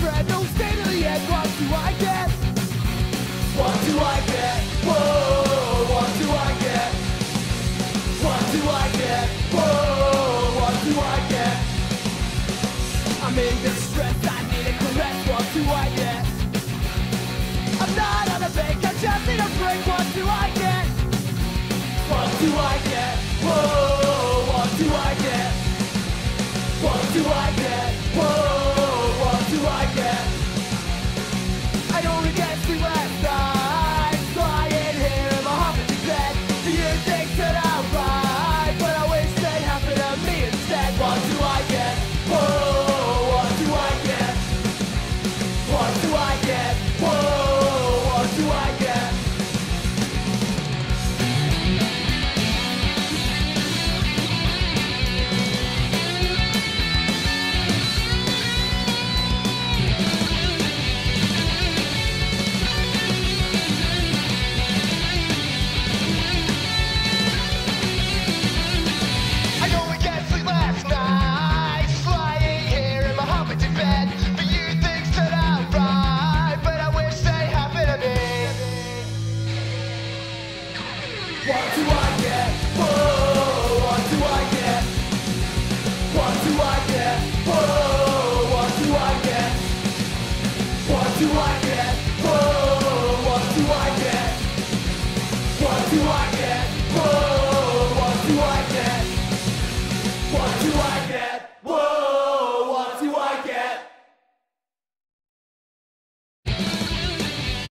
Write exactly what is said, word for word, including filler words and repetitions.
friend, no stay to the end. What do I get? What do I get? Whoa, what do I get? What do I get? Whoa, what do I get? I'm in distress, I need a caress. What do I get? I'm not on a bank, I just need a break. What do I get? What do I get? Whoa, what do I get? What do I get? Whoa, what do I get? I only get three last nights, lying here in my hospital bed. Do you think that I'm right? But I wish they'd happen to me instead. What do I get? Whoa, what do I get? What do I get? Whoa, what do I get? What do I get? Whoa, what do I get? What do I get? Whoa, what do I get? What do I get?